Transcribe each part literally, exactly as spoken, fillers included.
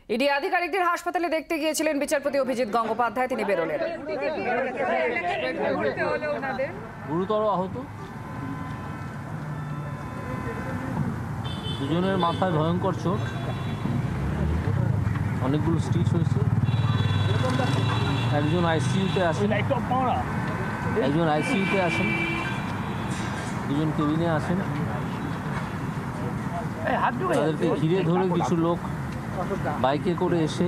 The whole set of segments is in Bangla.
ইডি আধিকারিকদের হাসপাতালে দেখতে গিয়েছিলেন বিচারপতি অভিজিৎ গঙ্গোপাধ্যায়, তিনি বেরোলেন। গুরুতর আহত, দুজনের মাথায় ভয়ঙ্কর চোট, অনেকগুলো স্টিচ হয়েছে। একজন আইসিইউতে আছেন, একজন আইসিইউতে আছেন, দুজন কেবিনে আছেন। তাদেরকে ঘিরে ধরে কিছু লোক বাইকে করে এসে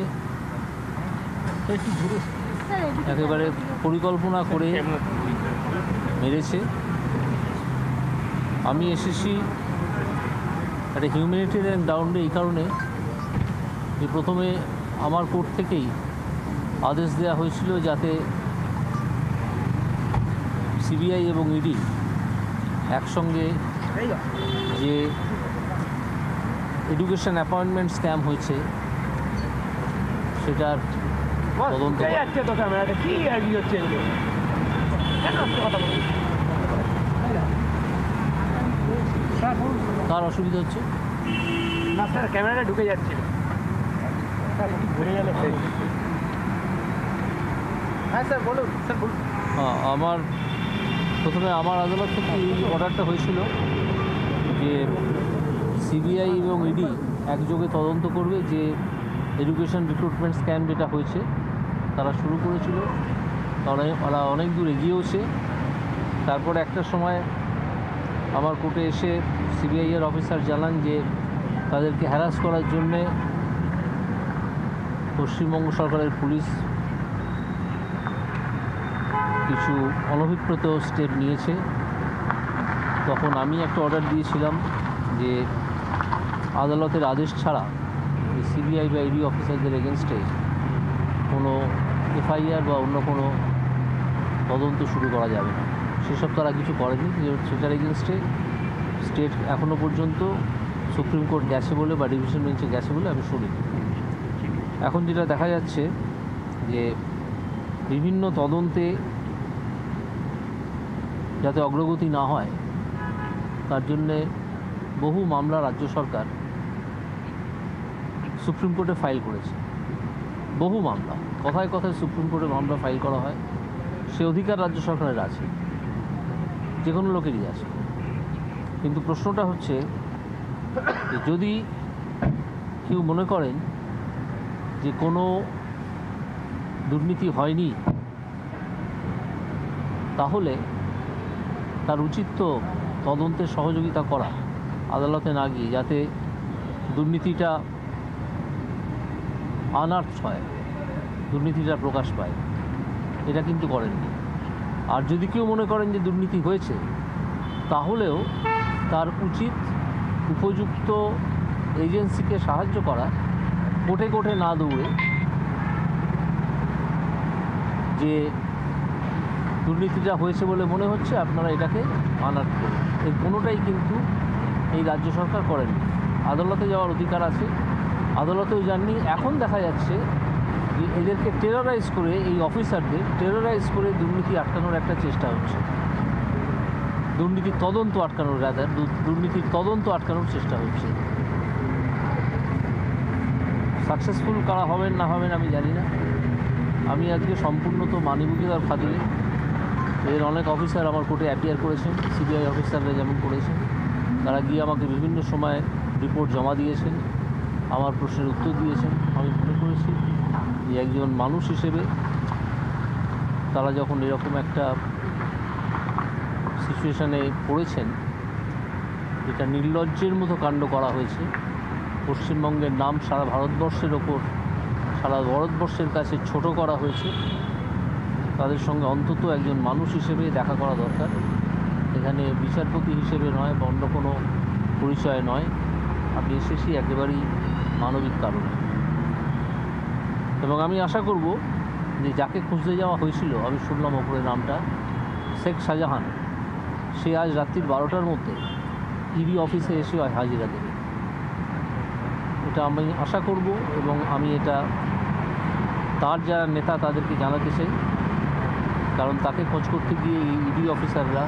একেবারে পরিকল্পনা করে মেরেছে। আমি এসেছি একটা হিউম্যানিটেরিয়ান গ্রাউন্ডে এই কারণে যে প্রথমে আমার কোর্ট থেকেই আদেশ দেওয়া হয়েছিল যাতে সিবিআই এবং ইডি একসঙ্গে যে এডুকেশন অ্যাপয়েন্টমেন্ট স্ক্যাম হয়েছে সেটার তদন্ত। কার অসুবিধা হচ্ছে? না স্যার, ক্যামেরাটা ঢুকে যাচ্ছিল। হ্যাঁ স্যার বলুন, স্যার বলুন। হ্যাঁ, আমার প্রথমে আমার আদালত থেকে এই অর্ডারটা হয়েছিল যে সিবিআই এবং ইডি একযোগে তদন্ত করবে যে এডুকেশন রিক্রুটমেন্ট স্ক্যাম যেটা হয়েছে তারা শুরু করেছিল, তারা ওরা অনেক দূর এগিয়েওছে। তারপরে একটা সময় আমার কোর্টে এসে সিবিআইয়ের অফিসার জানান যে তাদেরকে হ্যারাস করার জন্যে পশ্চিমবঙ্গ সরকারের পুলিশ কিছু অনভিপ্রেত স্টেপ নিয়েছে। তখন আমি একটা অর্ডার দিয়েছিলাম যে আদালতের আদেশ ছাড়া সিবিআই বা ইডি অফিসারদের এগেনস্টে কোনো এফআইআর বা অন্য কোনো তদন্ত শুরু করা যাবে না। সেসব তারা কিছু করেনি। সেটার এগেনস্টে স্টেট এখনও পর্যন্ত সুপ্রিম কোর্ট গেছে বলে বা ডিভিশন বেঞ্চে গেছে বলে আমি শুনি। এখন যেটা দেখা যাচ্ছে যে বিভিন্ন তদন্তে যাতে অগ্রগতি না হয় তার জন্যে বহু মামলা রাজ্য সরকার সুপ্রিম কোর্টে ফাইল করেছে। বহু মামলা, কথায় কথায় সুপ্রিম কোর্টে মামলা ফাইল করা হয়, সে অধিকার রাজ্য সরকারের আছে, যে কোনো লোকেরই আছে। কিন্তু প্রশ্নটা হচ্ছে যে যদি কেউ মনে করেন যে কোনো দুর্নীতি হয়নি, তাহলে তার উচিত তো তদন্তে সহযোগিতা করা, আদালতে না গিয়ে, যাতে দুর্নীতিটা আনার্থ হয়, দুর্নীতিটা প্রকাশ পায়। এটা কিন্তু করেননি। আর যদি কেউ মনে করেন যে দুর্নীতি হয়েছে, তাহলেও তার উচিত উপযুক্ত এজেন্সিকে সাহায্য করা, কোর্টে কোর্টে না দৌড়ে, যে দুর্নীতিটা হয়েছে বলে মনে হচ্ছে আপনারা এটাকে আনার্থ করুন। এর কোনোটাই কিন্তু এই রাজ্য সরকার করেনি। আদালতে যাওয়ার অধিকার আছে, আদালতেও যাননি। এখন দেখা যাচ্ছে যে এদেরকে টেররাইজ করে, এই অফিসারদের টেররাইজ করে দুর্নীতি আটকানোর একটা চেষ্টা হচ্ছে, দুর্নীতির তদন্ত আটকানোর রাদার দুর্নীতির তদন্ত আটকানোর চেষ্টা হচ্ছে। সাকসেসফুল কারা হবেন না হবেন আমি জানি না। আমি আজকে সম্পূর্ণ তো মানবিকতার খাতিরে, এর অনেক অফিসার আমার কোর্টে অ্যাপিয়ার করেছেন, সিবিআই অফিসাররা যেমন করেছেন, তারা গিয়ে আমাকে বিভিন্ন সময় রিপোর্ট জমা দিয়েছেন, আমার প্রশ্নের উত্তর দিয়েছেন। আমি মনে করেছি যে একজন মানুষ হিসেবে তারা যখন এরকম একটা সিচুয়েশানে পড়েছেন, এটা নির্লজ্জের মতো কাণ্ড করা হয়েছে, পশ্চিমবঙ্গের নাম সারা ভারতবর্ষের ওপর, সারা ভারতবর্ষের কাছে ছোট করা হয়েছে, তাদের সঙ্গে অন্তত একজন মানুষ হিসেবে দেখা করা দরকার। এখানে বিচারপতি হিসেবে নয় বা অন্য কোনো পরিচয় নয়, আমি এসেছি একেবারেই মানবিক কারণে। এবং আমি আশা করব যে যাকে খুঁজতে যাওয়া হয়েছিল, আমি শুনলাম ওপরের নামটা শেখ শাহজাহান, সে আজ রাত্রির বারোটার মধ্যে ইডি অফিসে এসে হাজিরা দেবে। এটা আমি আশা করব এবং আমি এটা তার যারা নেতা তাদেরকে জানাতে চাই, কারণ তাকে খোঁজ করতে গিয়ে ইডি অফিসাররা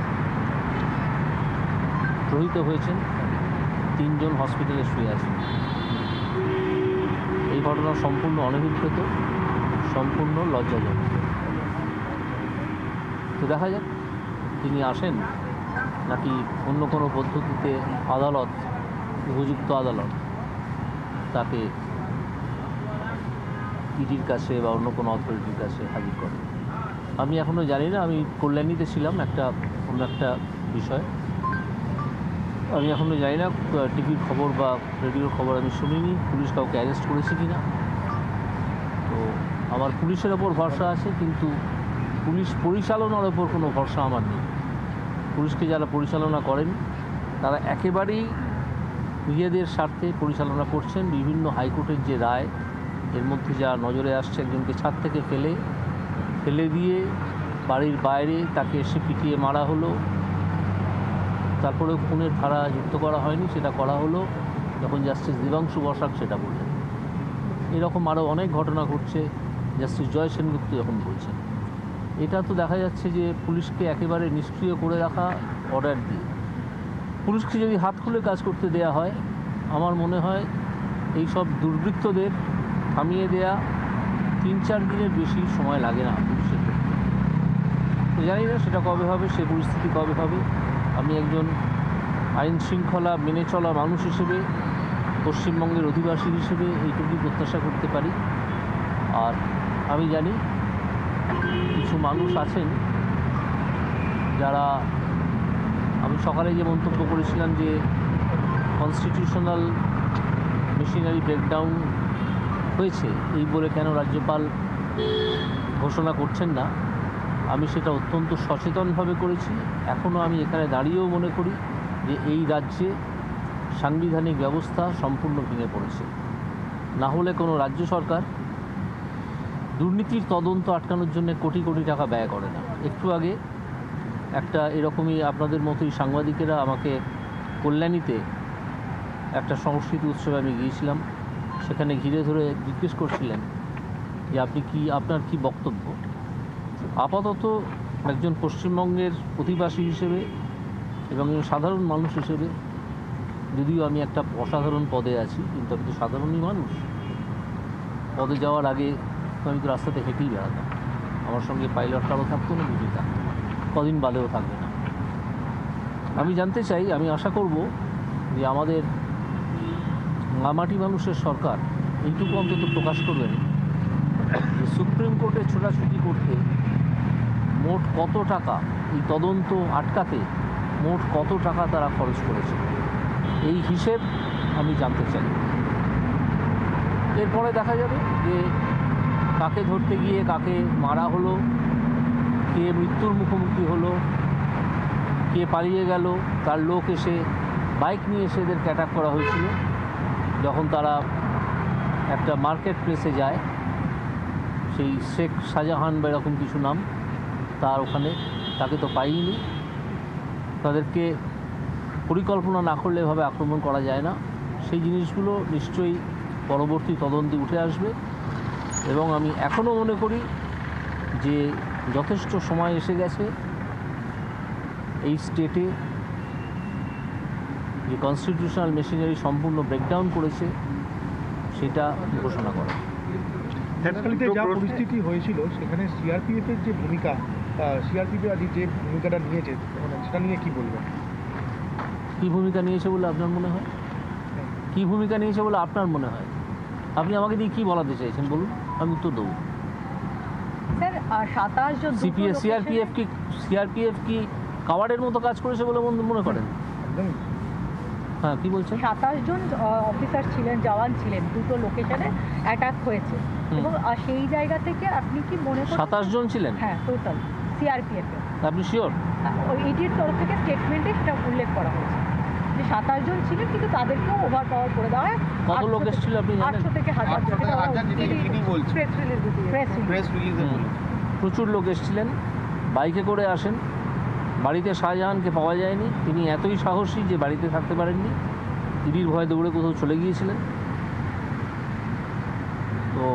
প্রহৃত হয়েছেন, তিনজন হসপিটালে শুয়ে আছেন। এই ঘটনা সম্পূর্ণ অনভিপ্রেত, সম্পূর্ণ লজ্জাজনক। তো দেখা যাক তিনি আসেন নাকি অন্য কোনো পদ্ধতিতে আদালত, উপযুক্ত আদালত তাকে ইডির কাছে বা অন্য কোনো অথরিটির কাছে হাজির করে। আমি এখনও জানি না, আমি কল্যাণীতে ছিলাম একটা অন্য একটা বিষয়, আমি এখনও জানি না টিভির খবর বা রেডিওর খবর আমি শুনিনি পুলিশ কাউকে অ্যারেস্ট করেছে কি না। তো আমার পুলিশের ওপর ভরসা আছে, কিন্তু পুলিশ পরিচালনার ওপর কোনো ভরসা আমার নেই। পুলিশকে যারা পরিচালনা করেন তারা একেবারেই নিজেদের স্বার্থে পরিচালনা করছেন। বিভিন্ন হাইকোর্টের যে রায়, এর মধ্যে যা নজরে আসছে, একজনকে ছাদ থেকে ফেলে ফেলে দিয়ে বাড়ির বাইরে তাকে এসে পিটিয়ে মারা হলো, তারপরেও খুনের ধারা যুক্ত করা হয়নি, সেটা করা হলো যখন জাস্টিস দেবাংশু বসাক সেটা বললেন। এরকম আরও অনেক ঘটনা ঘটছে জাস্টিস জয় সেনগুপ্ত যখন বলছেন। এটা তো দেখা যাচ্ছে যে পুলিশকে একেবারে নিষ্ক্রিয় করে রাখা অর্ডার দিয়ে। পুলিশকে যদি হাত খুলে কাজ করতে দেয়া হয়, আমার মনে হয় এই সব দুর্বৃত্তদের থামিয়ে দেয়া তিন চার দিনের বেশি সময় লাগে না পুলিশের ক্ষেত্রে। তো জানি না সেটা কবে হবে, সে পরিস্থিতি কবে হবে। আমি একজন আইন শৃঙ্খলা মেনে চলা মানুষ হিসেবে, পশ্চিমবঙ্গের অধিবাসী হিসেবে এইটুকুই প্রত্যাশা করতে পারি। আর আমি জানি কিছু মানুষ আছেন যারা, আমি সকালে যে মন্তব্য করেছিলাম যে কনস্টিটিউশনাল মেশিনারি ব্রেকডাউন হয়েছে এই বলে কেন রাজ্যপাল ঘোষণা করছেন না, আমি সেটা অত্যন্ত সচেতনভাবে করেছি। এখনও আমি এখানে দাঁড়িয়েও মনে করি যে এই রাজ্যে সাংবিধানিক ব্যবস্থা সম্পূর্ণ ভেঙে পড়েছে। না হলে কোনো রাজ্য সরকার দুর্নীতির তদন্ত আটকানোর জন্য কোটি কোটি টাকা ব্যয় করে না। একটু আগে একটা এরকমই আপনাদের মতোই সাংবাদিকেরা আমাকে কল্যাণীতে একটা সংস্কৃতি উৎসবে আমি গিয়েছিলাম, সেখানে ঘিরে ধরে জিজ্ঞেস করছিলেন যে আপনি কি, আপনার কি বক্তব্য। আপাতত একজন পশ্চিমবঙ্গের অধিবাসী হিসেবে এবং একজন সাধারণ মানুষ হিসেবে, যদিও আমি একটা অসাধারণ পদে আছি, কিন্তু আমি তো সাধারণই মানুষ। পদে যাওয়ার আগে আমি তো রাস্তাতে হেঁটেই বেড়াতাম, আমার সঙ্গে পাইলট কারও থাকতো না, বুঝি থাকতো, কদিন বাদেও থাকবে না। আমি জানতে চাই, আমি আশা করব যে আমাদের মামাটি মানুষের সরকার এইটুকু অন্তত প্রকাশ করবেন যে সুপ্রিম কোর্টে ছোটাছুটি করতে মোট কত টাকা, এই তদন্ত আটকাতে মোট কত টাকা তারা খরচ করেছে, এই হিসেব আমি জানতে চাই। এরপরে দেখা যাবে যে কাকে ধরতে গিয়ে কাকে মারা হলো, কে মৃত্যুর মুখোমুখি হলো, কে পালিয়ে গেল, তার লোক এসে বাইক নিয়ে এসে এদেরকে অ্যাটাক করা হয়েছিল যখন তারা একটা মার্কেট প্লেসে যায়, সেই শেখ শাহজাহান বা এরকম কিছু নাম, তার ওখানে তাকে তো পাইনি। তাদেরকে পরিকল্পনা না করলে এভাবে আক্রমণ করা যায় না। সেই জিনিসগুলো নিশ্চয়ই পরবর্তী তদন্তে উঠে আসবে এবং আমি এখনও মনে করি যে যথেষ্ট সময় এসে গেছে এই স্টেটে যে কনস্টিটিউশনাল মেশিনারি সম্পূর্ণ ব্রেকডাউন করেছে সেটা ঘোষণা করা। ঝাড়খণ্ডে যা পরিস্থিতি হয়েছিল সেখানে সিআরপিএফের যে ভূমিকা, সিআরপিএফ আজ যে ভূমিকাটা নিয়েছে সেটা নিয়ে কি বলবেন? কী ভূমিকা নিয়েছে বলে আপনার মনে হয়? কী ভূমিকা নিয়েছে বলে আপনার মনে হয়? আপনি আমাকে দিয়ে কী বলাতে চাইছেন বলুন, আমি উত্তর দেবো। স্যার সাতাশ জন সিপিএফ সিআরপিএফ কি সিআরপিএফ কি কাওয়ার্ডের মতো কাজ করেছে বলে মনে করেন? একদমই। হ্যাঁ, কি বলছেন? সাতাশ জন অফিসার ছিলেন, জওয়ান ছিলেন, দুটো লোকেশনে অ্যাটাক হয়েছে এবং সেই জায়গা থেকে আপনি কি মনে করেন? সাতাশ জন ছিলেন? হ্যাঁ, টোটাল সিআরপিএফ এর। আপনি শিওর? ওই ইডির তরফ থেকে স্টেটমেন্টে সেটা উল্লেখ করা হয়েছে যে সাতাশ জন ছিলেন, কিন্তু তাদেরকেও ওভার পাওয়ার করে দেওয়া হয়। কত লোক এসেছিল আপনি জানেন? আটশো থেকে হাজার প্রেস রিলিজ। প্রচুর লোক এসেছিলেন, বাইকে করে আসেন। বাড়িতে শাহজাহানকে পাওয়া যায়নি, তিনি এতই সাহসী যে বাড়িতে থাকতে পারেননি, ইডির ভয়ে দৌড়ে কোথাও চলে গিয়েছিলেন। তো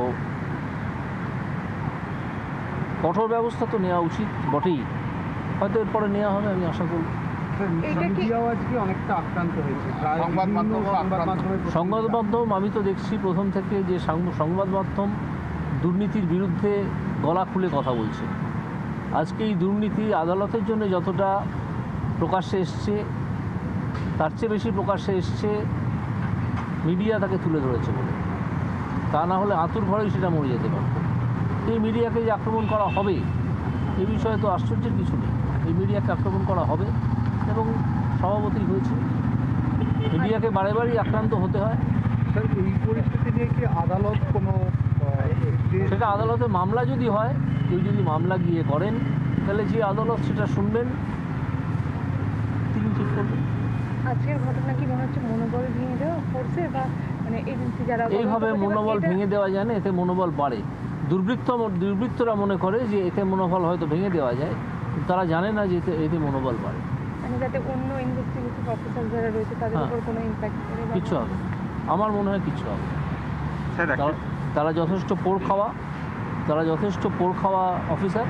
কঠোর ব্যবস্থা তো নেওয়া উচিত বটেই, হয়তো এরপরে নেওয়া হবে, আমি আশা করব। এটা কি মিডিয়াও আজকে অনেকটা আক্রান্ত হয়েছে প্রায় সংবাদ বিভিন্ন মাধ্যমও সংবাদ আক্রান্ত। মাধ্যমে সংবাদ মাধ্যম আমি তো দেখছি প্রথম থেকে যে সাং- সংবাদ মাধ্যম দুর্নীতির বিরুদ্ধে গলা খুলে কথা বলছে। আজকে এই দুর্নীতি আদালতের জন্য যতটা প্রকাশ্যে এসছে তার চেয়ে বেশি প্রকাশ্যে এসছে মিডিয়া তাকে তুলে ধরেছে বলে। তা না হলে আঁতুর ঘরেই সেটা মরে যেতে পারত। এই মিডিয়াকে যে আক্রমণ করা হবে এ বিষয়ে তো আশ্চর্যের কিছু নেই। এই মিডিয়াকে আক্রমণ করা হবে এবং স্বভাবতই হয়েছে। মিডিয়াকে বারে বারেই আক্রান্ত হতে হয়। স্যার এই পরিস্থিতি নিয়ে কি আদালত কোনো আহ, যে- সেটা আদালতে মামলা যদি হয়, কেউ যদি মামলা গিয়ে করেন, তাহলে যে আদালত সেটা শুনবেন তিনি ঠিক করবেন। আজকের ঘটনা কি মনে হচ্ছে মনোবল ভেঙে দেওয়া করছে বা মানে এজেন্সি যারা এইভাবে মনোবল ভেঙে দেওয়া যায় না, এতে মনোবল বাড়ে। দুর্বৃত্ত দুর্বৃত্তরা মনে করে যে এতে মনোবল হয়তো ভেঙে দেওয়া যায়, কিন্তু তারা জানে না যে এতে এতে মনোবল বাড়ে। মানে যাতে অন্য ইনভেস্টিগেটিভ অফিসার যারা রয়েছে তাদের হ্যাঁ। উপর কোনো ইম্প্যাক্ট করে বা- কিচ্ছু হবে না। আমার মনে হয় কিচ্ছু হবে না। স্যার একটা তারা- তারা যথেষ্ট পোড় খাওয়া তারা যথেষ্ট পোড় খাওয়া অফিসার।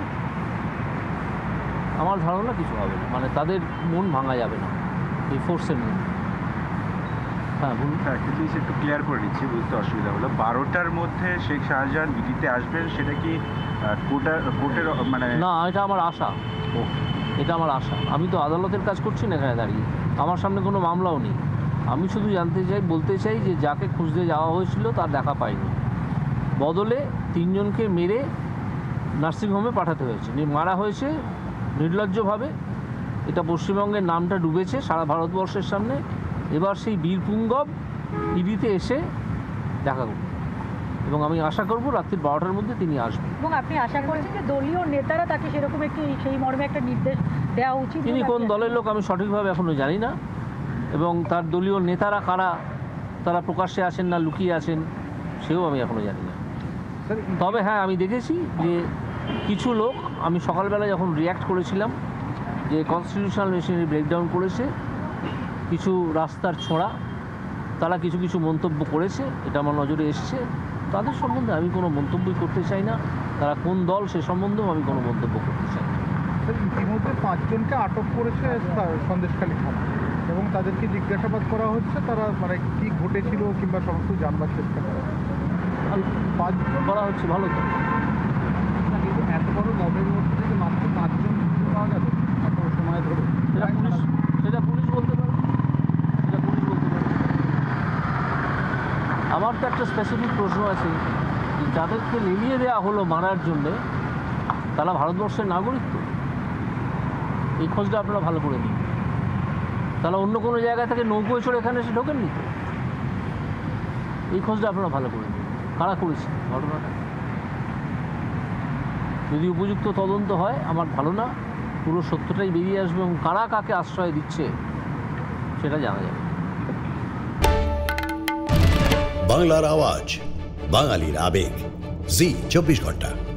আমার ধারণা কিছু হবে না, মানে তাদের মন ভাঙা যাবে না এই ফোর্সের মন। হ্যাঁ বলুন। স্যার একটা জিনিস একটু ক্লিয়ার করে নিচ্ছি, বুঝতে অসুবিধা হলো। বারোটার মধ্যে শেখ শাহজাহান ইডিতে আসবেন, সেটা কি কোর্টার কোর্টের মানে না, এটা আমার আশা। ও, এটা আমার আশা। আমি তো আদালতের কাজ করছি না এখানে দাঁড়িয়ে, আমার সামনে কোনো মামলাও নেই। আমি শুধু জানতে চাই, বলতে চাই যে যাকে খুঁজতে যাওয়া হয়েছিল তার দেখা পাইনি, বদলে তিনজনকে মেরে নার্সিংহোমে পাঠাতে হয়েছে। নি- মারা হয়েছে নির্লজ্জভাবে। এটা পশ্চিমবঙ্গের নামটা ডুবেছে সারা ভারতবর্ষের সামনে। এবার সেই বীরপুঙ্গব ইডিতে এসে দেখা করবে এবং আমি আশা করব রাত্রি বারোটার মধ্যে তিনি আসবেন। এবং আপনি আশা করছেন যে দলীয় নেতারা তাকে সেরকম একটি সেই মর্মে একটা নির্দেশ দেওয়া উচিত তিনি বলে কোন আপনি- দলের লোক আমি সঠিকভাবে এখনও জানি না, এবং তার দলীয় নেতারা কারা, তারা প্রকাশ্যে আসেন না লুকিয়ে আছেন, সেও আমি এখনও জানি না। স্যার তবে হ্যাঁ, আমি দেখেছি যে কিছু লোক, আমি সকালবেলা যখন রিয়্যাক্ট করেছিলাম যে কনস্টিটিউশনাল মেশিনারি ব্রেকডাউন করেছে, কিছু রাস্তার ছোঁড়া, তারা কিছু কিছু মন্তব্য করেছে, এটা আমার নজরে এসছে। তাদের সম্বন্ধে আমি কোনো মন্তব্যই করতে চাই না। তারা কোন দল সে সম্বন্ধেও আমি কোনো মন্তব্য করতে চাই না। স্যার ইতিমধ্যে পাঁচজনকে আটক করেছে সা- সন্দেশখালী থানা এবং তাদেরকে জিজ্ঞাসাবাদ করা হচ্ছে, তারা মানে কি ঘটেছিল কিংবা সমস্ত জানবার চেষ্টা করা হচ্ছে। ভালো পাঁচজন করা হচ্ছে, ভালো তো। কিন্তু এত বড় লবের মধ্যে থেকে মাত্র পাঁচজন খুঁজে পাওয়া গেল এত সময় ধরে। সেটা পুলিশ সেটা পুলিশ বলতে পারে, সেটা পুলিশ বলতে পারে। আমার তো একটা স্পেসিফিক প্রশ্ন আছে, যে যাদেরকে লেলিয়ে দেওয়া হলো মারার জন্যে, তারা ভারতবর্ষের নাগরিক তো? এই খোঁজটা আপনারা ভালো করে নিন। তারা অন্য কোনো জায়গা থেকে নৌকোয় চড়ে এখানে এসে ঢোকেননি তো? এই খোঁজটা আপনারা ভালো করে নিন, কারা করেছে ঘটনাটা। যদি উপযুক্ত তদন্ত হয়, আমার ধারণা পুরো সত্যটাই বেরিয়ে আসবে এবং কারা কাকে আশ্রয় দিচ্ছে সেটা জানা যাবে। বাংলার আওয়াজ, বাঙালির আবেগ, জি চব্বিশ ঘন্টা।